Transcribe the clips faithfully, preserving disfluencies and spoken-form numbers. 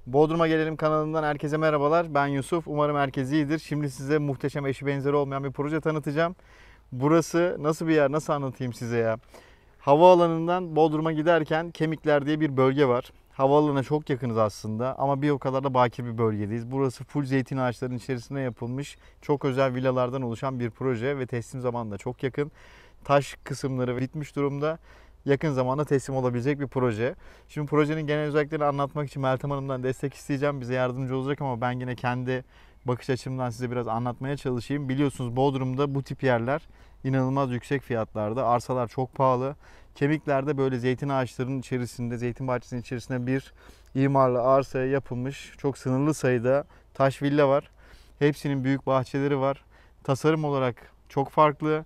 Bodrum'a Gelelim kanalından herkese merhabalar. Ben Yusuf. Umarım herkes iyidir. Şimdi size muhteşem, eşi benzeri olmayan bir proje tanıtacağım. Burası nasıl bir yer, nasıl anlatayım size ya? Havaalanından Bodrum'a giderken Kemikler diye bir bölge var. Havaalanına çok yakınız aslında ama bir o kadar da bakir bir bölgedeyiz. Burası full zeytin ağaçlarının içerisinde yapılmış çok özel villalardan oluşan bir proje ve teslim zamanı da çok yakın. Taş kısımları bitmiş durumda. Yakın zamanda teslim olabilecek bir proje. Şimdi projenin genel özelliklerini anlatmak için Meltem Hanım'dan destek isteyeceğim. Bize yardımcı olacak ama ben yine kendi bakış açımdan size biraz anlatmaya çalışayım. Biliyorsunuz Bodrum'da bu tip yerler inanılmaz yüksek fiyatlarda. Arsalar çok pahalı. Kemikler'de böyle zeytin ağaçlarının içerisinde, zeytin bahçesinin içerisinde bir imarlı arsaya yapılmış çok sınırlı sayıda taş villa var. Hepsinin büyük bahçeleri var. Tasarım olarak çok farklı.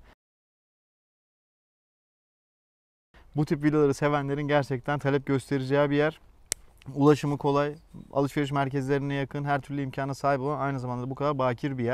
Bu tip villaları sevenlerin gerçekten talep göstereceği bir yer. Ulaşımı kolay, alışveriş merkezlerine yakın, her türlü imkana sahip olan, aynı zamanda bu kadar bakir bir yer.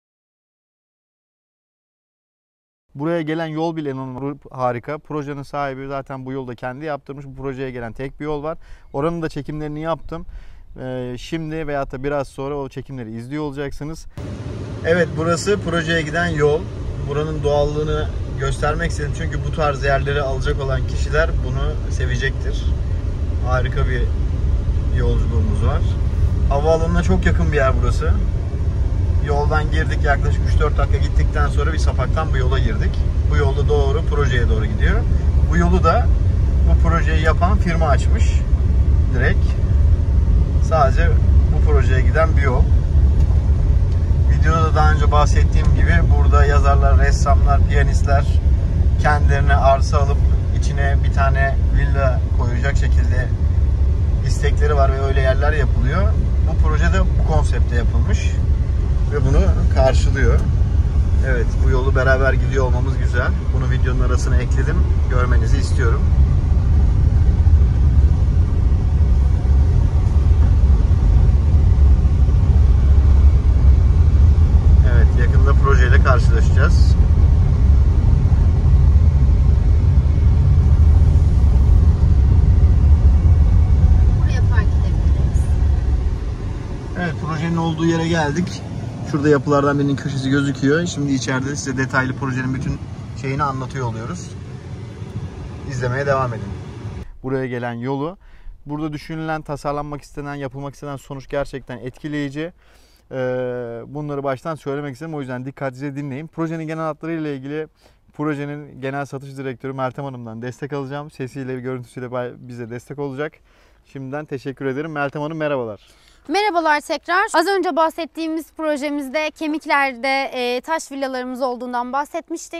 Buraya gelen yol bile inanılmaz harika. Projenin sahibi zaten bu yolda kendi yaptırmış. Bu projeye gelen tek bir yol var. Oranın da çekimlerini yaptım. Ee, şimdi veyahut da biraz sonra o çekimleri izliyor olacaksınız. Evet, burası projeye giden yol. Buranın doğallığını göstermek istedim çünkü bu tarz yerleri alacak olan kişiler bunu sevecektir. Harika bir yolculuğumuz var. Havaalanına çok yakın bir yer burası. Yoldan girdik, yaklaşık üç dört dakika gittikten sonra bir sapaktan bu yola girdik. Bu yolda doğru projeye doğru gidiyor. Bu yolu da bu projeyi yapan firma açmış. Direkt. Sadece bu projeye giden bir yol. Videoda da daha önce bahsettiğim gibi burada yazarlar, ressamlar, piyanistler kendilerine arsa alıp içine bir tane villa koyacak şekilde istekleri var ve öyle yerler yapılıyor. Bu projede bu konsepte yapılmış ve bunu karşılıyor. Evet, bu yolu beraber gidiyor olmamız güzel. Bunu videonun arasına ekledim. Görmenizi istiyorum. Yakında projeyle karşılaşacağız. Buraya park edebiliriz. Evet, projenin olduğu yere geldik. Şurada yapılardan birinin köşesi gözüküyor. Şimdi içeride size detaylı projenin bütün şeyini anlatıyor oluyoruz. İzlemeye devam edin. Buraya gelen yolu, burada düşünülen, tasarlanmak istenen, yapılmak istenen sonuç gerçekten etkileyici. Bunları baştan söylemek istedim. O yüzden dikkatlice dinleyin. Projenin genel hatlarıyla ilgili projenin genel satış direktörü Meltem Hanım'dan destek alacağım. Sesiyle, görüntüsüyle bize destek olacak. Şimdiden teşekkür ederim. Meltem Hanım merhabalar. Merhabalar tekrar. Az önce bahsettiğimiz projemizde Kemikler'de e, taş villalarımız olduğundan bahsetmiştik.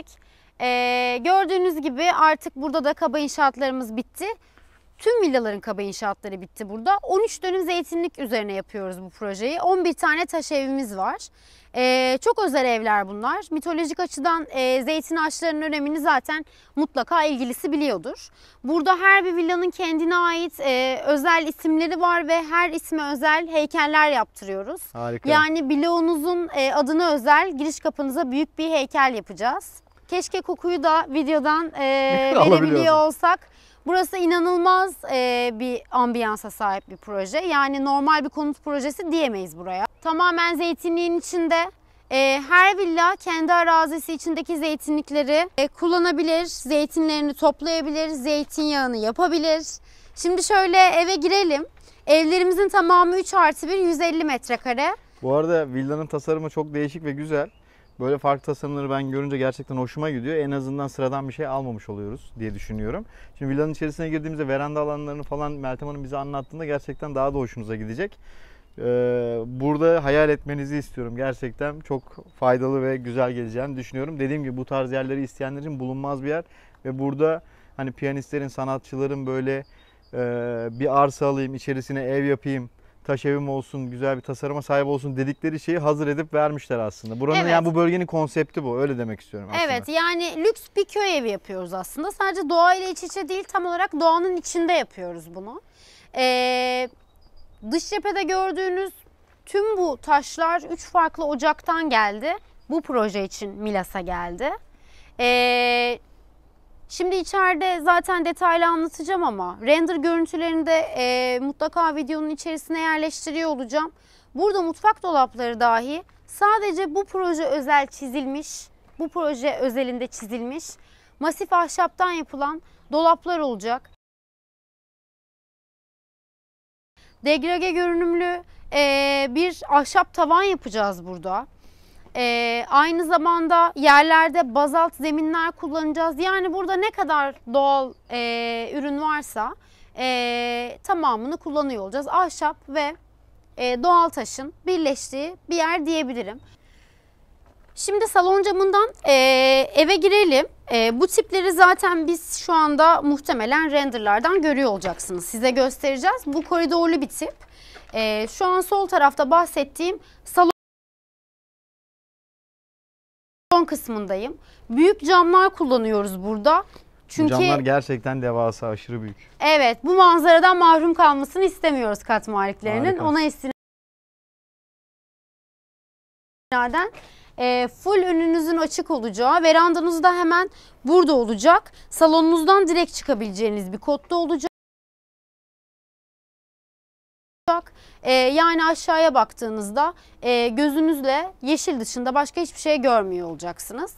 E, gördüğünüz gibi artık burada da kaba inşaatlarımız bitti. Tüm villaların kaba inşaatları bitti burada. on üç dönüm zeytinlik üzerine yapıyoruz bu projeyi. on bir tane taş evimiz var. Ee, çok özel evler bunlar. Mitolojik açıdan e, zeytin ağaçlarının önemini zaten mutlaka ilgilisi biliyordur. Burada her bir villanın kendine ait e, özel isimleri var ve her isme özel heykeller yaptırıyoruz. Harika. Yani bloğunuzun e, adına özel giriş kapınıza büyük bir heykel yapacağız. Keşke kokuyu da videodan e, verebiliyor olsak. Burası inanılmaz e, bir ambiyansa sahip bir proje. Yani normal bir konut projesi diyemeyiz buraya. Tamamen zeytinliğin içinde. E, her villa kendi arazisi içindeki zeytinlikleri e, kullanabilir, zeytinlerini toplayabilir, zeytinyağını yapabilir. Şimdi şöyle eve girelim. Evlerimizin tamamı üç artı bir, yüz elli metrekare. Bu arada villanın tasarımı çok değişik ve güzel. Böyle farklı tasarımları ben görünce gerçekten hoşuma gidiyor. En azından sıradan bir şey almamış oluyoruz diye düşünüyorum. Şimdi villanın içerisine girdiğimizde veranda alanlarını falan Meltem Hanım bize anlattığında gerçekten daha da hoşunuza gidecek. Ee, burada hayal etmenizi istiyorum. Gerçekten çok faydalı ve güzel geleceğini düşünüyorum. Dediğim gibi bu tarz yerleri isteyenler için bulunmaz bir yer. Ve burada hani piyanistlerin, sanatçıların böyle e, bir arsa alayım, içerisine ev yapayım, taş evim olsun, güzel bir tasarıma sahip olsun dedikleri şeyi hazır edip vermişler aslında. Buranın evet. Yani bu bölgenin konsepti bu. Öyle demek istiyorum aslında. Evet, yani lüks bir köy evi yapıyoruz aslında. Sadece doğayla iç içe değil, tam olarak doğanın içinde yapıyoruz bunu. Ee, dış cephede gördüğünüz tüm bu taşlar üç farklı ocaktan geldi. Bu proje için Milas'a geldi. Ee, Şimdi içeride zaten detaylı anlatacağım ama render görüntülerini de e, mutlaka videonun içerisine yerleştiriyor olacağım. Burada mutfak dolapları dahi sadece bu proje özel çizilmiş, bu proje özelinde çizilmiş masif ahşaptan yapılan dolaplar olacak. Degrage görünümlü e, bir ahşap tavan yapacağız burada. E, aynı zamanda yerlerde bazalt zeminler kullanacağız. Yani burada ne kadar doğal e, ürün varsa e, tamamını kullanıyor olacağız. Ahşap ve e, doğal taşın birleştiği bir yer diyebilirim. Şimdi salon camından e, eve girelim. E, bu tipleri zaten biz şu anda muhtemelen renderlardan görüyor olacaksınız. Size göstereceğiz. Bu koridorlu bir tip. E, şu an sol tarafta bahsettiğim salon kısmındayım. Büyük camlar kullanıyoruz burada. Çünkü Bu camlar gerçekten devasa, aşırı büyük. evet, bu manzaradan mahrum kalmasını istemiyoruz kat maliklerinin. Harika. Ona istinaden e, full önünüzün açık olacağı, verandanız da hemen burada olacak. Salonunuzdan direkt çıkabileceğiniz bir kodda olacak. E, yani aşağıya baktığınızda e, gözünüzle yeşil dışında başka hiçbir şey görmüyor olacaksınız.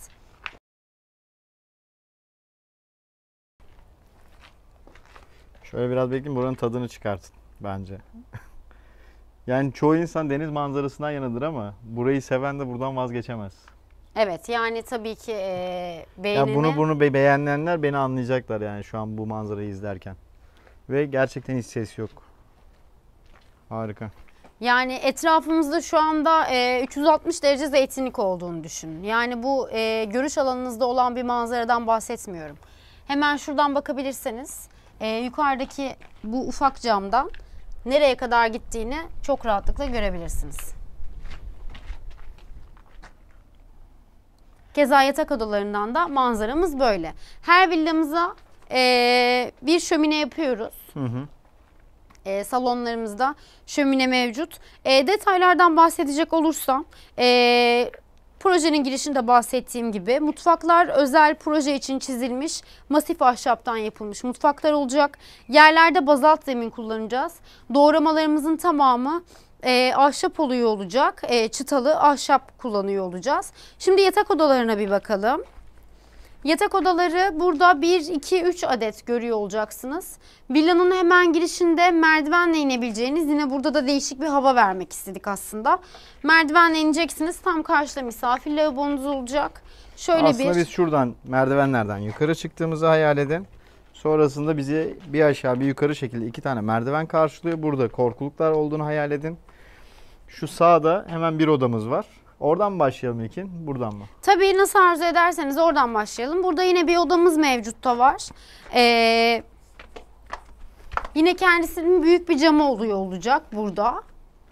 Şöyle biraz bekleyin, buranın tadını çıkartın bence. Yani çoğu insan deniz manzarasından yanadır ama burayı seven de buradan vazgeçemez. Evet, yani tabii ki e, Ya beğenini... bunu bunu be- beğenenler beni anlayacaklar yani şu an bu manzarayı izlerken. Ve gerçekten hiç ses yok. Harika. Yani etrafımızda şu anda e, üç yüz altmış derece zeytinlik olduğunu düşünün. Yani bu e, görüş alanınızda olan bir manzaradan bahsetmiyorum. Hemen şuradan bakabilirseniz e, yukarıdaki bu ufak camdan nereye kadar gittiğini çok rahatlıkla görebilirsiniz. Keza yatak odalarından da manzaramız böyle. Her villamıza e, bir şömine yapıyoruz. Hı hı. E, salonlarımızda şömine mevcut. E, detaylardan bahsedecek olursam e, projenin girişinde bahsettiğim gibi mutfaklar özel proje için çizilmiş masif ahşaptan yapılmış mutfaklar olacak. Yerlerde bazalt zemin kullanacağız. Doğramalarımızın tamamı e, ahşap oluyor olacak. E, çıtalı ahşap kullanıyor olacağız. Şimdi yatak odalarına bir bakalım. Yatak odaları burada bir, iki, üç adet görüyor olacaksınız. Villanın hemen girişinde merdivenle inebileceğiniz, yine burada da değişik bir hava vermek istedik aslında. Merdivenle ineceksiniz, tam karşıda misafir lavabonuz olacak. Şöyle Aslında bir... biz şuradan merdivenlerden yukarı çıktığımızı hayal edin. Sonrasında bizi bir aşağı bir yukarı şekilde iki tane merdiven karşılıyor. Burada korkuluklar olduğunu hayal edin. Şu sağda hemen bir odamız var. Oradan mı başlayalım İlkin? Buradan mı? Tabii nasıl arzu ederseniz oradan başlayalım. Burada yine bir odamız mevcut da var. Ee, yine kendisinin büyük bir camı oluyor olacak burada.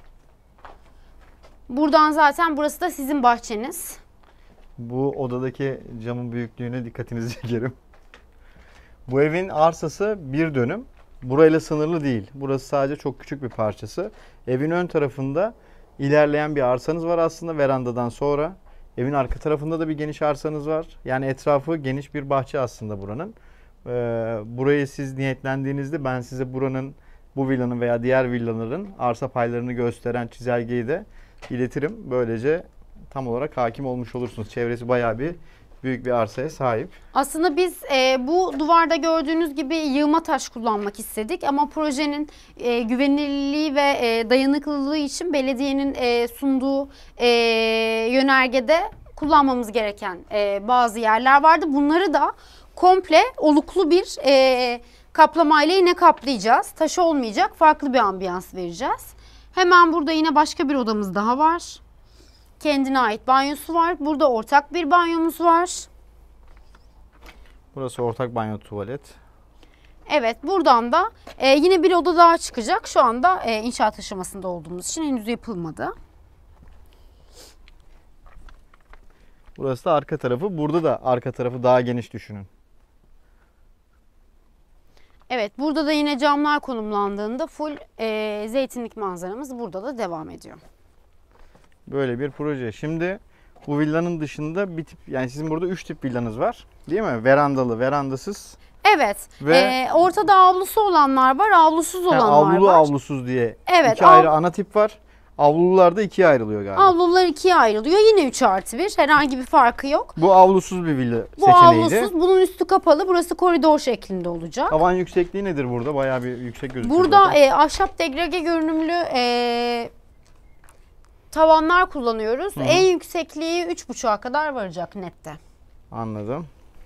Buradan zaten burası da sizin bahçeniz. Bu odadaki camın büyüklüğüne dikkatinizi çekerim. Bu evin arsası bir dönüm. Burayla sınırlı değil. Burası sadece çok küçük bir parçası. Evin ön tarafında ilerleyen bir arsanız var aslında verandadan sonra. Evin arka tarafında da bir geniş arsanız var. Yani etrafı geniş bir bahçe aslında buranın. Ee, burayı siz niyetlendiğinizde ben size buranın, bu villanın veya diğer villaların arsa paylarını gösteren çizelgeyi de iletirim. Böylece tam olarak hakim olmuş olursunuz. Çevresi bayağı bir büyük bir arsaya sahip. Aslında biz e, bu duvarda gördüğünüz gibi yığma taş kullanmak istedik ama projenin e, güvenilirliği ve e, dayanıklılığı için belediyenin e, sunduğu e, yönergede kullanmamız gereken e, bazı yerler vardı. Bunları da komple oluklu bir e, kaplamayla yine kaplayacağız. Taş olmayacak, farklı bir ambiyans vereceğiz. Hemen burada yine başka bir odamız daha var. Kendine ait banyosu var. Burada ortak bir banyomuz var. Burası ortak banyo tuvalet. Evet, buradan da e, yine bir oda daha çıkacak. Şu anda e, inşaat aşamasında olduğumuz için henüz yapılmadı. Burası da arka tarafı. Burada da arka tarafı daha geniş düşünün. Evet, burada da yine camlar konumlandığında full e, zeytinlik manzaramız burada da devam ediyor. Böyle bir proje. Şimdi Bu villanın dışında bir tip, yani sizin burada üç tip villanız var değil mi? Verandalı, verandasız. Evet. Ve Ee, ortada avlusu olanlar var, avlusuz ha, olanlar avlulu var. avlusuz diye Evet, iki ayrı av- ana tip var. Avlulular da ikiye ayrılıyor galiba. Avlular ikiye ayrılıyor. Yine üç artı bir. Herhangi bir farkı yok. Bu avlusuz bir villa Bu seçeneğiydi. avlusuz. Bunun üstü kapalı. Burası koridor şeklinde olacak. Tavan yüksekliği nedir burada? Bayağı bir yüksek gözüküyor. Burada zaten. e, ahşap degrage görünümlü e, tavanlar kullanıyoruz. Hı hı. En yüksekliği üç buçuğa kadar varacak nette. Anladım.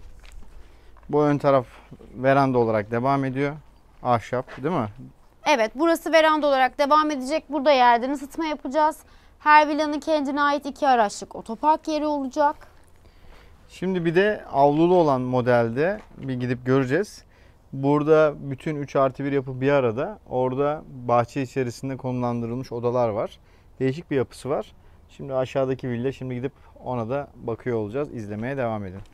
Bu ön taraf veranda olarak devam ediyor. Ahşap değil mi? Evet, burası veranda olarak devam edecek. Burada yerden ısıtma yapacağız. Her villanın kendine ait iki araçlık otopark yeri olacak. Şimdi bir de avlulu olan modelde bir gidip göreceğiz. Burada bütün üç artı bir yapı bir arada. Orada bahçe içerisinde konumlandırılmış odalar var. Değişik bir yapısı var. Şimdi aşağıdaki villa, şimdi gidip ona da bakıyor olacağız. İzlemeye devam edin.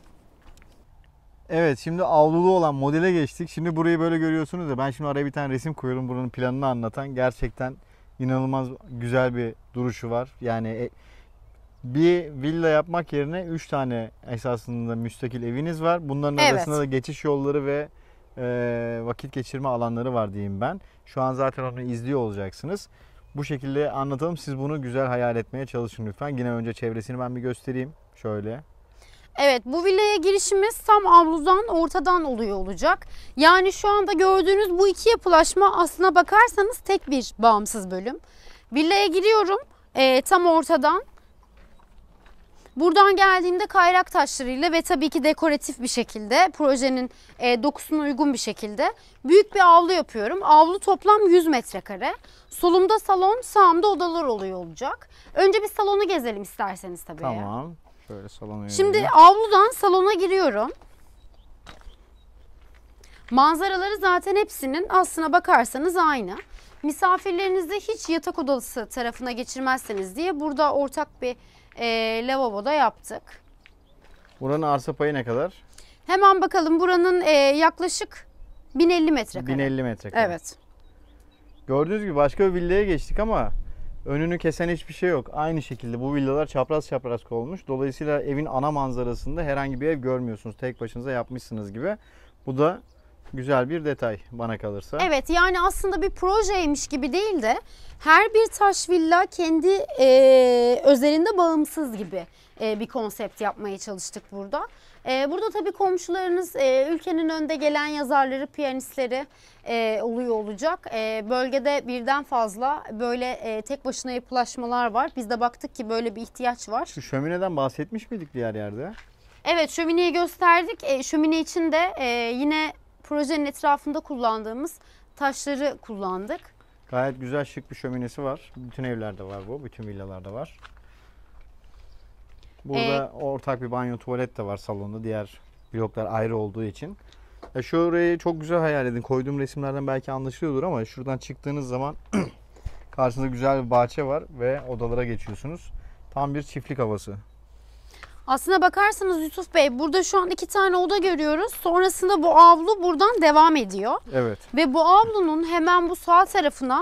Evet, şimdi avlulu olan modele geçtik. Şimdi burayı böyle görüyorsunuz ya, ben şimdi araya bir tane resim koyuyorum buranın planını anlatan. Gerçekten inanılmaz güzel bir duruşu var. Yani e, bir villa yapmak yerine üç tane esasında müstakil eviniz var. Bunların Evet. arasında da geçiş yolları ve e, vakit geçirme alanları var diyeyim ben. Şu an zaten onu izliyor olacaksınız. Bu şekilde anlatalım. Siz bunu güzel hayal etmeye çalışın lütfen. Yine önce çevresini ben bir göstereyim. Şöyle. Evet, bu villaya girişimiz tam avludan ortadan oluyor olacak. Yani şu anda gördüğünüz bu iki yapılaşma aslına bakarsanız tek bir bağımsız bölüm. Villaya giriyorum e, tam ortadan. Buradan geldiğimde kayrak taşlarıyla ve tabii ki dekoratif bir şekilde, projenin e, dokusuna uygun bir şekilde büyük bir avlu yapıyorum. Avlu toplam yüz metrekare. Solumda salon, sağımda odalar oluyor olacak. Önce bir salonu gezelim isterseniz tabii. Tamam. Şöyle salona Şimdi yönelim. avludan salona giriyorum. Manzaraları zaten hepsinin aslına bakarsanız aynı. Misafirlerinizi hiç yatak odası tarafına geçirmezseniz diye burada ortak bir e, lavaboda yaptık. Buranın arsa payı ne kadar? Hemen bakalım, buranın e, yaklaşık bin elli metrekare. bin elli metrekare. Evet. Gördüğünüz gibi başka bir villaya geçtik ama önünü kesen hiçbir şey yok. Aynı şekilde bu villalar çapraz çapraz olmuş. Dolayısıyla evin ana manzarasında herhangi bir ev görmüyorsunuz. Tek başınıza yapmışsınız gibi. Bu da güzel bir detay bana kalırsa. Evet, yani aslında bir projeymiş gibi değil de her bir taş villa kendi e, özelinde bağımsız gibi e, bir konsept yapmaya çalıştık burada. E, burada tabii komşularınız e, ülkenin önde gelen yazarları, piyanistleri e, oluyor olacak. E, bölgede birden fazla böyle e, tek başına yapılaşmalar var. Biz de baktık ki böyle bir ihtiyaç var. Şu şömineden bahsetmiş miydik diğer yerde? Evet, şömineyi gösterdik. E, şömine için de e, yine projenin etrafında kullandığımız taşları kullandık. Gayet güzel, şık bir şöminesi var. Bütün evlerde var bu. Bütün villalarda var. Burada Ee, ortak bir banyo, tuvalet de var salonda. Diğer bloklar ayrı olduğu için. Ya şurayı çok güzel hayal edin. Koyduğum resimlerden belki anlaşılıyordur ama şuradan çıktığınız zaman karşınızda güzel bir bahçe var ve odalara geçiyorsunuz. Tam bir çiftlik havası. Aslına bakarsanız Yusuf Bey, burada şu an iki tane oda görüyoruz. Sonrasında bu avlu buradan devam ediyor. Evet. Ve bu avlunun hemen bu sağ tarafına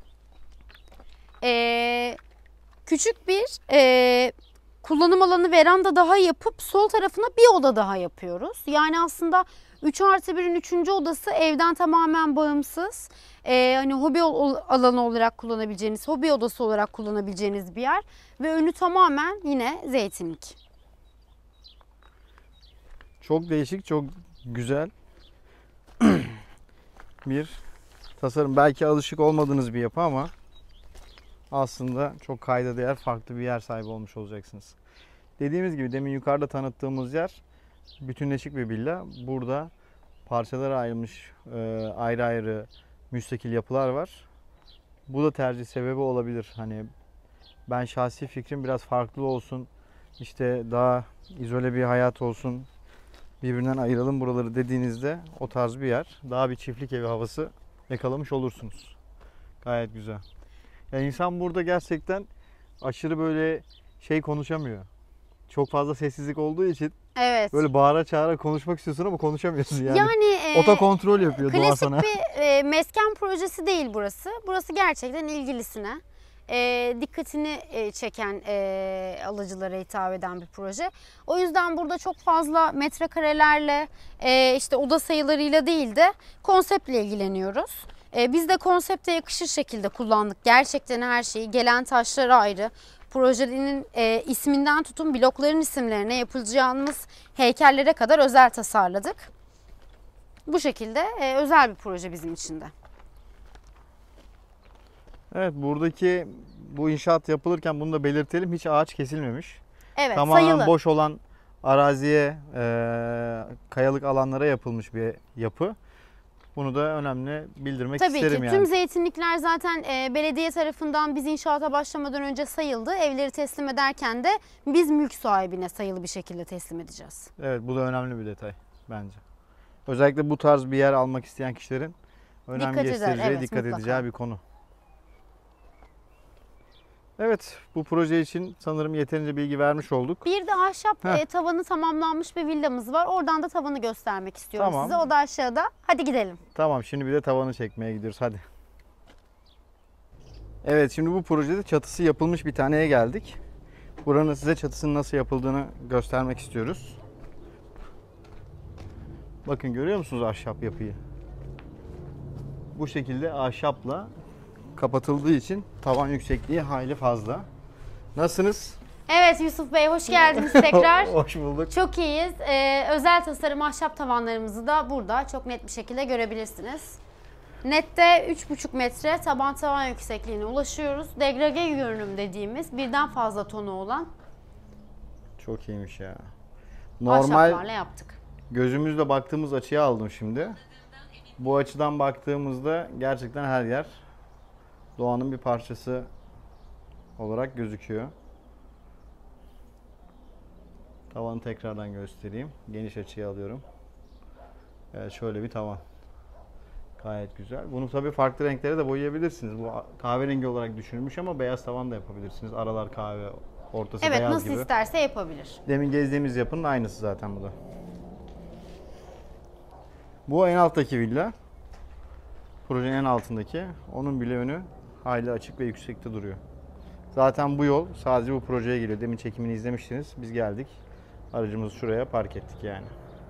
e, küçük bir e, kullanım alanı, veranda daha yapıp sol tarafına bir oda daha yapıyoruz. Yani aslında üç artı birin üçüncü odası evden tamamen bağımsız. Ee, hani hobi alanı olarak kullanabileceğiniz, hobi odası olarak kullanabileceğiniz bir yer. Ve önü tamamen yine zeytinlik. Çok değişik, çok güzel bir tasarım. Belki alışık olmadığınız bir yapı ama aslında çok kayda değer farklı bir yer sahibi olmuş olacaksınız. Dediğimiz gibi demin yukarıda tanıttığımız yer bütünleşik bir villa. Burada parçalara ayrılmış e, ayrı ayrı müstakil yapılar var. Bu da tercih sebebi olabilir. Hani ben şahsi fikrim biraz farklı olsun, işte daha izole bir hayat olsun, birbirinden ayıralım buraları dediğinizde o tarz bir yer, daha bir çiftlik evi havası yakalamış olursunuz. Gayet güzel. Yani insan burada gerçekten aşırı böyle şey konuşamıyor. Çok fazla sessizlik olduğu için Evet. böyle bağıra çağıra konuşmak istiyorsun ama konuşamıyorsun yani. Yani e, Otokontrol yapıyor doğa klasik sana. bir e, mesken projesi değil burası. Burası gerçekten ilgilisine e, dikkatini e, çeken, e, alıcılara hitap eden bir proje. O yüzden burada çok fazla metrekarelerle, e, işte oda sayılarıyla değil de konseptle ilgileniyoruz. E, biz de konsepte yakışır şekilde kullandık gerçekten her şeyi. Gelen taşlar ayrı. Projenin e, isminden tutun blokların isimlerine, yapılacağımız heykellere kadar özel tasarladık. Bu şekilde e, özel bir proje bizim için de. Evet, buradaki bu inşaat yapılırken bunu da belirtelim, hiç ağaç kesilmemiş. Evet, Tamamen sayılı. boş olan araziye, e, kayalık alanlara yapılmış bir yapı. Bunu da önemli bildirmek Tabii isterim ki. yani. Tüm zeytinlikler zaten e, belediye tarafından biz inşaata başlamadan önce sayıldı. Evleri teslim ederken de biz mülk sahibine sayılı bir şekilde teslim edeceğiz. Evet, bu da önemli bir detay bence. Özellikle bu tarz bir yer almak isteyen kişilerin önem Dikkat eder, göstereceği, evet, dikkat mutlaka. edeceği bir konu. Evet, bu proje için sanırım yeterince bilgi vermiş olduk. Bir de ahşap Heh. e, tavanı tamamlanmış bir villamız var. Oradan da tavanı göstermek istiyorum Tamam. size. O da aşağıda. Hadi gidelim. Tamam, şimdi bir de tavanı çekmeye gidiyoruz, hadi. Evet, şimdi bu projede çatısı yapılmış bir taneye geldik. Buranın size çatısının nasıl yapıldığını göstermek istiyoruz. Bakın, görüyor musunuz ahşap yapıyı? Bu şekilde ahşapla kapatıldığı için tavan yüksekliği hayli fazla. Nasılsınız? Evet Yusuf Bey, hoş geldiniz tekrar. Hoş bulduk. Çok iyiyiz. Ee, özel tasarım ahşap tavanlarımızı da burada çok net bir şekilde görebilirsiniz. Nette üç buçuk metre taban tavan yüksekliğine ulaşıyoruz. Degrage görünüm dediğimiz birden fazla tonu olan Çok iyiymiş ya. ahşaplarla Normal yaptık. gözümüzle baktığımız açıya aldım şimdi. Bu açıdan baktığımızda gerçekten her yer doğanın bir parçası olarak gözüküyor. Tavanı tekrardan göstereyim. Geniş açıya alıyorum. Evet, şöyle bir tavan. Gayet güzel. Bunu tabii farklı renklere de boyayabilirsiniz. Bu kahverengi olarak düşünülmüş ama beyaz tavan da yapabilirsiniz. Aralar kahve, ortası Evet, beyaz nasıl gibi. isterse yapabilir. Demin gezdiğimiz yapının aynısı zaten bu da. Bu en alttaki villa. Projenin en altındaki. Onun bile önü hayli açık ve yüksekte duruyor. Zaten bu yol sadece bu projeye geliyor. Demin çekimini izlemiştiniz. Biz geldik. Aracımızı şuraya park ettik yani.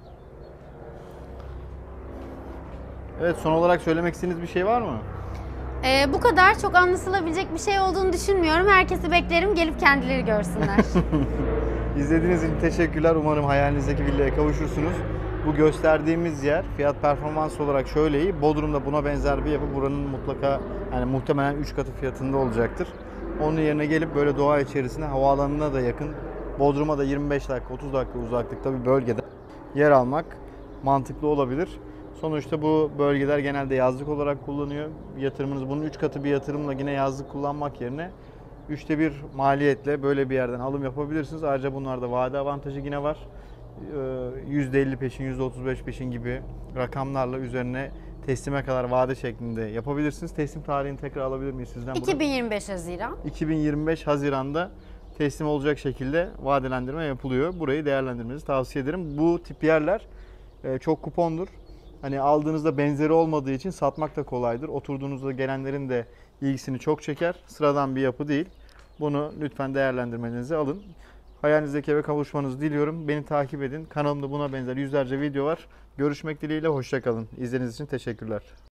Evet, son olarak söylemek istediğiniz bir şey var mı? Ee, bu kadar çok anlaşılabilecek bir şey olduğunu düşünmüyorum. Herkesi beklerim, gelip kendileri görsünler. İzlediğiniz için teşekkürler. Umarım hayalinizdeki villaya kavuşursunuz. Bu gösterdiğimiz yer fiyat performans olarak şöyle iyi. Bodrum'da buna benzer bir yapı buranın mutlaka, yani muhtemelen üç katı fiyatında olacaktır. Onun yerine gelip böyle doğa içerisinde havaalanına da yakın, Bodrum'a da yirmi beş dakika otuz dakika uzaklıkta bir bölgede yer almak mantıklı olabilir. Sonuçta bu bölgeler genelde yazlık olarak kullanıyor. Yatırımınız, bunun üç katı bir yatırımla yine yazlık kullanmak yerine üçte bir maliyetle böyle bir yerden alım yapabilirsiniz. Ayrıca bunlarda vade avantajı yine var. yüzde elli peşin, yüzde otuz beş peşin gibi rakamlarla üzerine teslime kadar vade şeklinde yapabilirsiniz. Teslim tarihini tekrar alabilir miyiz sizden? iki bin yirmi beş Haziran. iki bin yirmi beş Haziran'da teslim olacak şekilde vadelendirme yapılıyor. Burayı değerlendirmenizi tavsiye ederim. Bu tip yerler çok kupondur. Hani aldığınızda benzeri olmadığı için satmak da kolaydır. Oturduğunuzda gelenlerin de ilgisini çok çeker. Sıradan bir yapı değil. Bunu lütfen değerlendirmenizi alın. Hayalinizdeki eve kavuşmanızı diliyorum. Beni takip edin. Kanalımda buna benzer yüzlerce video var. Görüşmek dileğiyle. Hoşça kalın. İzlediğiniz için teşekkürler.